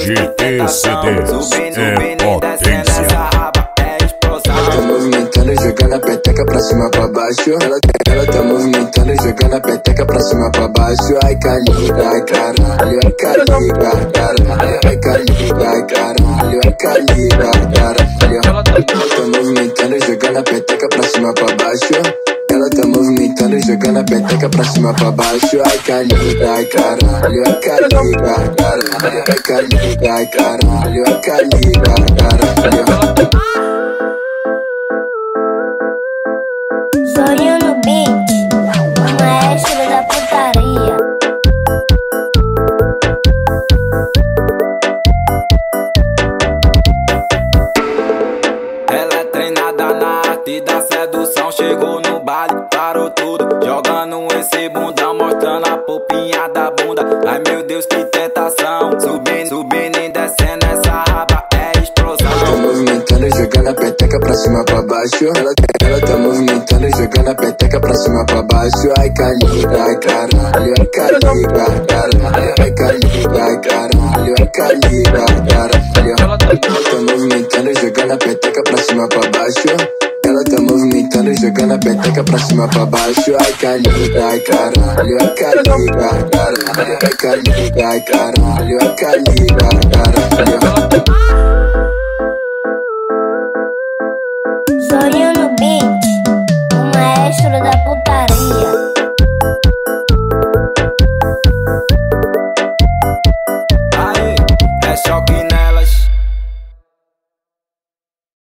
GT CDs é potência. Ela tá movimentando e jogando a peteca pra cima pra baixo. Ela tá movimentando e jogando a peteca pra cima pra baixo. Ai caliga, ai caralho, ai caliga, caralho, ai caliga, ai caralho, ai caliga, caralho. Ela tá movimentando e jogando a peteca pra cima pra baixo. Ela tá movimentando e jogando a peteca pra cima pra baixo. Ai caliga, ai caralho, ai caliga, caralho, ai caliga, ai caralho, ai caliga, caralho. Sonho no beat, o maestro da putaria. Ela é treinada na arte da sedução. Chegou no baile, parou tudo, jogando esse bundão, mostrando a popinha da bunda. Ai meu Deus, que tentação. Subindo e descendo, essa raba é explosão. Ela tá movimentando e jogando a peteca pra cima pra baixo. Ela tá movimentando e jogando a peteca pra cima pra baixo. Ai caliga, ai caralho, ai caliga, caralho, ai caliga, ai caralho, ai caliga, caralho. Ela tá movimentando e jogando a peteca pra cima pra baixo. Ela tá movimentando e jogando a peteca pra cima pra baixo. Ai caliga, ai caralho, ai caliga, caralho, ai caliga, ai caralho, ai caliga, caralho. Sonho no beat, o maestro da putaria. Aê, é choque